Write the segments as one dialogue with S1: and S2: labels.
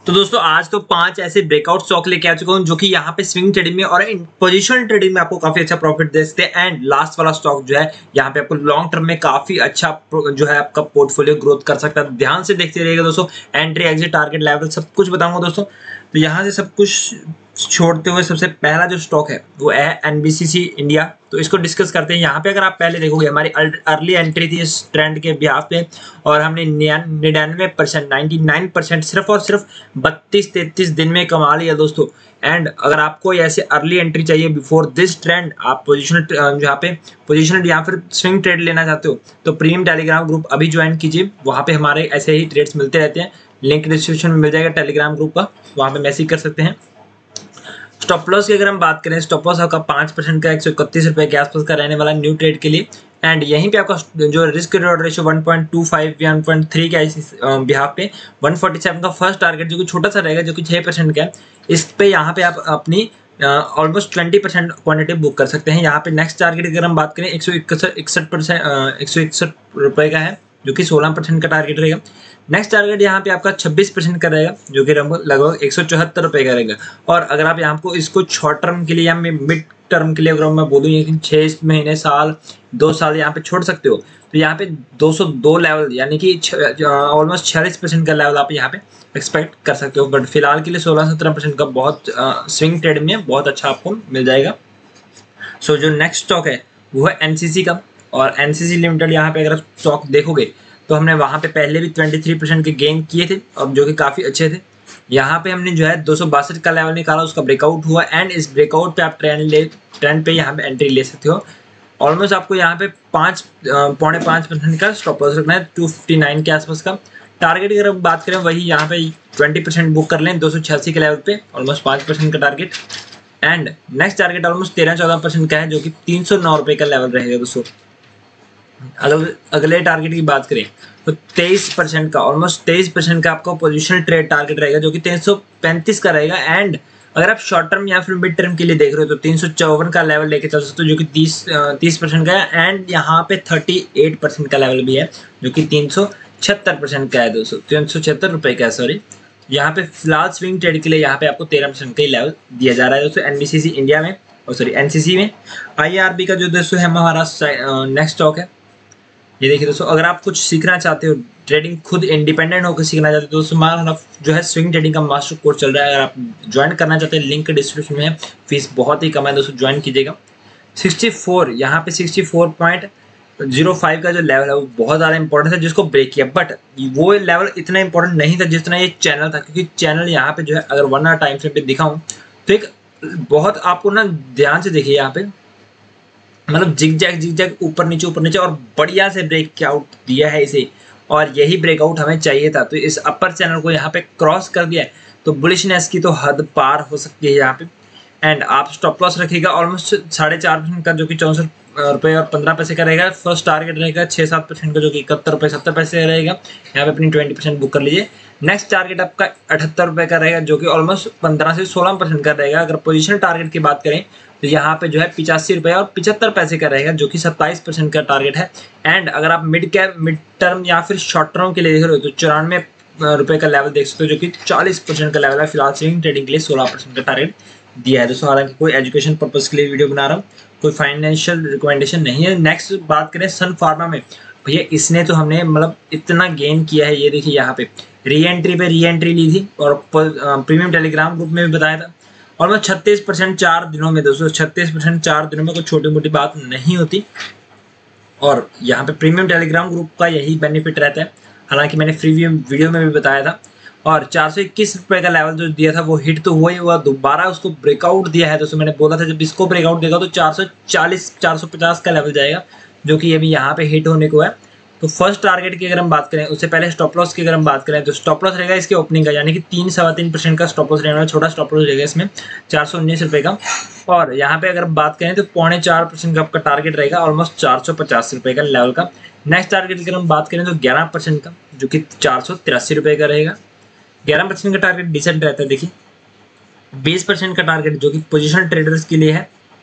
S1: तो दोस्तों आज तो 5 ऐसे ब्रेकआउट स्टॉक लेके आ चुका हूँ जो कि यहाँ पे स्विंग ट्रेडिंग में और पोजीशनल ट्रेडिंग में आपको काफी अच्छा प्रॉफिट दे सकते हैं। एंड लास्ट वाला स्टॉक जो है यहाँ पे आपको लॉन्ग टर्म में काफी अच्छा जो है आपका पोर्टफोलियो ग्रोथ कर सकता है। ध्यान से देखते रहिएगा दोस्तों, एंट्री एग्जिट टारगेट लेवल सब कुछ बताऊंगा दोस्तों। तो यहाँ से सब कुछ छोड़ते हुए सबसे पहला जो स्टॉक है वो है एनबीसीसी इंडिया। तो इसको डिस्कस करते हैं। यहाँ पे अगर आप पहले देखोगे हमारी अर्ली एंट्री थी इस ट्रेंड के बिहाफ पे और हमने 99% 99% सिर्फ और सिर्फ 32-33 दिन में कमा लिया दोस्तों। एंड अगर आपको ऐसे अर्ली एंट्री चाहिए बिफोर दिस ट्रेंड, आप पोजिशनल यहाँ पे पोजिशनल या फिर स्विंग ट्रेड लेना चाहते हो तो प्रीमियम टेलीग्राम ग्रुप अभी ज्वाइन कीजिए। वहाँ पे हमारे ऐसे ही ट्रेड्स मिलते रहते हैं। लिंक डिस्क्रिप्शन में मिल जाएगा टेलीग्राम ग्रुप का, वहाँ पे मैसेज कर सकते हैं। स्टॉप लॉस की अगर हम बात करें, स्टॉप लॉस आपका 5% का 131 रुपए के आसपास का रहने वाला न्यू ट्रेड के लिए। एंड यहीं पे आपका जो रिस्क रिवॉर्ड रेशियो 1.25 या 1.3 का इस बिहाफ पे 147 का फर्स्ट टारगेट जो कि छोटा सा रहेगा, जो कि 6% का है। इस पे यहाँ पे आप अपनी ऑलमोस्ट 20% क्वांटिटी बुक कर सकते हैं। यहाँ पे नेक्स्ट टारगेट अगर हम बात करें 161 रुपए का है, जो कि 16% का टारगेट रहेगा। नेक्स्ट टारगेट यहाँ पे आपका 26% का रहेगा, जो कि लगभग 174 रुपए का रहेगा। और अगर आप यहाँ को इसको शॉर्ट टर्म के लिए या मिड टर्म के लिए अगर मैं बोलूँ 6 महीने, साल, 2 साल यहाँ पे छोड़ सकते हो, तो यहाँ पे 202 लेवल यानी कि ऑलमोस्ट 46% का लेवल आप यहाँ पे एक्सपेक्ट कर सकते हो। बट फिलहाल के लिए 16-17% का बहुत स्विंग ट्रेड में बहुत अच्छा आपको मिल जाएगा। सो जो नेक्स्ट स्टॉक है वो है एनसीसी का। और एनसीसी लिमिटेड यहाँ पे अगर स्टॉक देखोगे तो हमने वहाँ पे पहले भी 23% के गेन किए थे और जो कि काफ़ी अच्छे थे। यहाँ पे हमने जो है 262 का लेवल निकाला, उसका ब्रेकआउट हुआ। एंड इस ब्रेकआउट पे आप ट्रेंड पे यहाँ पे एंट्री ले सकते हो। ऑलमोस्ट आपको यहाँ पे 5.5% का स्टॉप लॉस रखना है 259 के आसपास का। टारगेट की अगर बात करें वही यहाँ पे 20% बुक कर लें 286 के लेवल पे, ऑलमोस्ट 5% का target. And next target almost 13-14% का है, जो कि 309 रुपये का लेवल रहेगा दोस्तों। अगले टारगेट की बात करें तो 23% का, ऑलमोस्ट 23% का आपका पोजिशनल ट्रेड टारगेट रहेगा, जो कि 335 का रहेगा। एंड अगर आप शॉर्ट टर्म या फिर मिड टर्म के लिए देख रहे हो तो 354 का लेवल लेके चल सकते हो, जो कि 30% का है। एंड यहाँ पे 38% का लेवल भी है, जो कि 376% का है दोस्तों, 376 रुपये का है, सॉरी। यहाँ पे फिलहाल स्विंग ट्रेड के लिए यहाँ पे आपको 13% का ही लेवल दिया जा रहा है दोस्तों एनबीसीसी इंडिया में, और सॉरी एनसीसी में। आईआरबी का जो दोस्तों है हमारा नेक्स्ट स्टॉक है, ये देखिए दोस्तों। अगर आप कुछ सीखना चाहते हो, ट्रेडिंग खुद इंडिपेंडेंट होकर सीखना चाहते हो, तो दोस्तों हमारा जो है स्विंग ट्रेडिंग का मास्टर कोर्स चल रहा है। अगर आप ज्वाइन करना चाहते हैं लिंक डिस्क्रिप्शन में है, फीस बहुत ही कम है दोस्तों, ज्वाइन कीजिएगा। 64 यहाँ पे 64.05 का जो लेवल है वो बहुत ज़्यादा इंपॉर्टेंट है, जिसको ब्रेक किया। बट वो लेवल इतना इंपॉर्टेंट नहीं था जितना ये चैनल था, क्योंकि चैनल यहाँ पे जो है अगर 1 आवर टाइम फ्रेम पे दिखाऊँ तो एक बहुत आपको ना ध्यान से देखिए, यहाँ पे मतलब जिग जैग ऊपर नीचे और बढ़िया से ब्रेक आउट दिया है इसे। और यही ब्रेकआउट हमें चाहिए था, तो इस अपर चैनल को यहाँ पे क्रॉस कर दिया है, तो बुलिशनेस की तो हद पार हो सकती है यहाँ पे। एंड आप स्टॉप लॉस रखिएगा ऑलमोस्ट 4.5% का, जो कि 64 रुपये और 15 पैसे का रहेगा। फर्स्ट टारगेट रहेगा 6-7% का, जो कि 71 रुपये 70 पैसे रहेगा। यहाँ पे अपनी 20% बुक कर लीजिए। नेक्स्ट टारगेट आपका 78 रुपये का रहेगा, जो कि ऑलमोस्ट 15 से 16% का रहेगा। अगर पोजिशनल टारगेट की बात करें तो यहाँ पे जो है 85 रुपये और 75 पैसे का रहेगा, जो कि 27% का टारगेट है। एंड अगर आप मिड टर्म या फिर शॉर्ट टर्म के लिए देख रहे हो तो 94 रुपये का लेवल देख सकते हो, जो कि 40% का लेवल है। फिलहाल स्विंग ट्रेडिंग के लिए 16% का टारगेट दिया है दोस्तों। हालांकि कोई एजुकेशन पर्पज के लिए वीडियो बना रहा हूँ, कोई फाइनेंशियल रिकमेंडेशन नहीं है। नेक्स्ट बात करें सन फार्मा में, भैया इसने तो हमने मतलब इतना गेन किया है। ये देखिए यहाँ पे री एंट्री ली थी और प्रीमियम टेलीग्राम ग्रुप में भी बताया था। ऑलमोस्ट 36% 4 दिनों में दोस्तों, 36% 4 दिनों में कोई छोटी मोटी बात नहीं होती। और यहाँ पे प्रीमियम टेलीग्राम ग्रुप का यही बेनिफिट रहता है। हालांकि मैंने फ्री वीडियो में भी बताया था। और 421 रुपये का लेवल जो दिया था वो हिट तो हुआ ही हुआ, दोबारा उसको ब्रेकआउट दिया है दोस्तों। मैंने बोला था जब इसको ब्रेकआउट देगा तो 440-450 का लेवल जाएगा, जो कि ये भी यहाँ पे हिट होने को है। तो फर्स्ट टारगेट की अगर हम बात करें, उससे पहले स्टॉप लॉस की अगर हम बात करें तो स्टॉप लॉस रहेगा इसके ओपनिंग का, यानी कि 3-3.25% का स्टॉप लॉस रहेगा, छोटा स्टॉप लॉस रहेगा इसमें 419 रुपये का। और यहाँ पे अगर हम बात करें तो 4.25% का आपका टारगेट रहेगा, ऑलमोस्ट 450 रुपये का लेवल का। नेक्स्ट टारगेट की अगर हम बात करें तो 11% का, जो कि 483 रुपये का रहेगा। 11% का टारगेट डिसेंट रहता है। देखिए 20% का टारगेट जो कि पोजिशनल ट्रेडर्स के लिए है,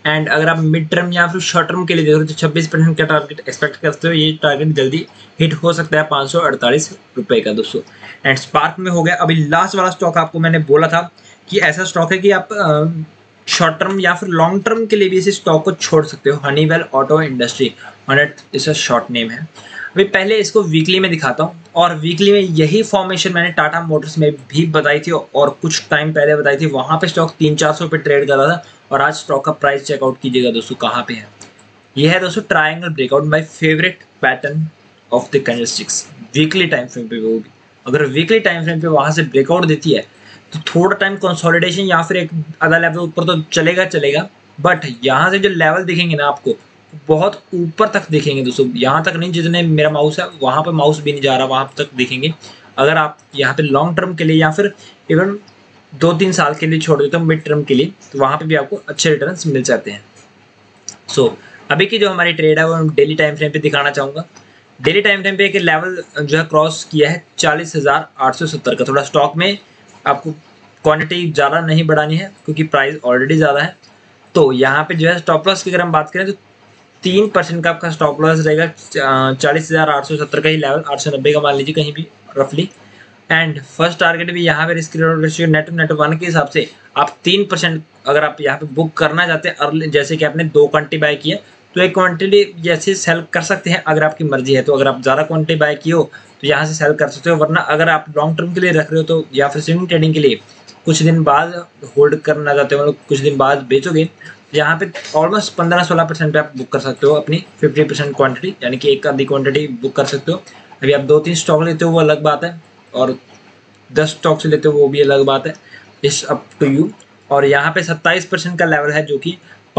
S1: एंड अगर आप मिड टर्म या फिर शॉर्ट टर्म के लिए देख रहे हो तो 26% का टारगेट एक्सपेक्ट करते हो। ये टारगेट जल्दी हिट हो सकता है 548 रुपये का दोस्तों। एंड स्पार्क में हो गया। अभी लास्ट वाला स्टॉक आपको मैंने बोला था कि ऐसा स्टॉक है कि आप शॉर्ट टर्म या फिर लॉन्ग टर्म के लिए भी इस स्टॉक को छोड़ सकते हो। हनीवेल ऑटो इंडस्ट्री, हॉनेट इसका शॉर्ट नेम है। अभी पहले इसको वीकली में दिखाता हूँ, और वीकली में यही फॉर्मेशन मैंने टाटा मोटर्स में भी बताई थी और कुछ टाइम पहले बताई थी। वहाँ पे स्टॉक 300-400 पे ट्रेड कर रहा था, और आज स्टॉक का प्राइस चेकआउट कीजिएगा दोस्तों कहाँ पे है। यह है दोस्तों triangle breakout, my favourite pattern of the candlesticks. Weekly time frame पे वो भी, अगर वीकली टाइम फ्रेम पे वहाँ से ब्रेकआउट देती है तो थोड़ा टाइम कंसोलिडेशन या फिर एक आधा लेवल ऊपर तो चलेगा, बट यहाँ से जो लेवल दिखेंगे ना आपको बहुत ऊपर तक दिखेंगे दोस्तों। यहाँ तक नहीं, जितने मेरा माउस है वहाँ पे माउस भी नहीं जा रहा, वहाँ तक दिखेंगे। अगर आप यहाँ पे लॉन्ग टर्म के लिए या फिर इवन 2-3 साल के लिए छोड़ देते हो मिड टर्म के लिए, तो वहाँ पे भी आपको अच्छे रिटर्न्स मिल जाते हैं। सो अभी की जो हमारी ट्रेड है वो हम डेली टाइम फ्रेम पे दिखाना चाहूँगा। डेली टाइम फ्रेम पे एक लेवल जो है क्रॉस किया है 40,870 का। थोड़ा स्टॉक में आपको क्वांटिटी ज़्यादा नहीं बढ़ानी है क्योंकि प्राइस ऑलरेडी ज़्यादा है। तो यहाँ पे जो है स्टॉप लॉस की अगर हम बात करें तो 3% का आपका स्टॉप लॉस रहेगा। 40,870 का ही लेवल, 890 का मान लीजिए कहीं भी रफली। एंड फर्स्ट टारगेट भी यहाँ पे रिस्क रिवॉर्ड रेशियो नेट 1 के हिसाब से आप 3% अगर आप यहाँ पे बुक करना चाहते हैं अर्ली, जैसे कि आपने 2 क्वांटिटी बाय किया तो एक क्वांटिटी जैसे सेल कर सकते हैं अगर आपकी मर्जी है। तो अगर आप ज़्यादा क्वांटिटी बाय की हो तो यहाँ से सेल कर सकते हो, वरना अगर आप लॉन्ग टर्म के लिए रख रहे हो तो या फिर स्विंग ट्रेडिंग के लिए कुछ दिन बाद होल्ड करना चाहते हो, मतलब कुछ दिन बाद बेचोगे, यहाँ पे ऑलमोस्ट 15-16% पे आप बुक कर सकते हो अपनी 50% क्वांटिटी, यानी कि एक आधी क्वांटिटी बुक कर सकते हो। अभी आप 2-3 स्टॉक लेते हो वो अलग बात है, और 10 स्टॉक से लेते हो वो भी अलग बात है, इट्स अप टू यू। और यहाँ पे 27% का लेवल है जो कि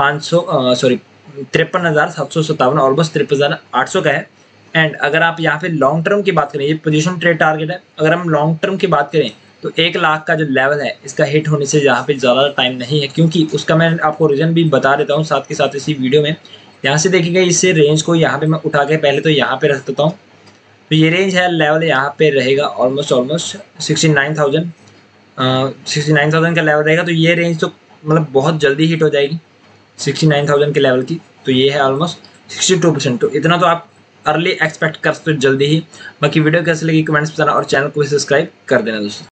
S1: 53,757 ऑलमोस्ट 53,800 का है। एंड अगर आप यहाँ पे लॉन्ग टर्म की बात करें, ये पोजीशन ट्रेड टारगेट है, अगर हम लॉन्ग टर्म की बात करें तो 1 लाख का जो लेवल है इसका हिट होने से यहाँ पे ज़्यादा टाइम नहीं है, क्योंकि उसका मैं आपको रीज़न भी बता देता हूँ साथ के साथ इसी वीडियो में। यहाँ से देखिएगा, इससे रेंज को यहाँ पे मैं उठा के पहले तो यहाँ पे रख देता हूँ। तो ये रेंज है, लेवल यहाँ पे रहेगा ऑलमोस्ट 69,000 का लेवल रहेगा। तो ये रेंज तो मतलब बहुत जल्दी हिट हो जाएगी 69,000 के लेवल की। तो ये है ऑलमोस्ट 62%। तो इतना तो आप अर्ली एक्सपेक्ट कर सकते हो जल्दी ही। बाकी वीडियो कैसे लगी कमेंट्स बताना, और चैनल को भी सब्सक्राइब कर देना दोस्तों।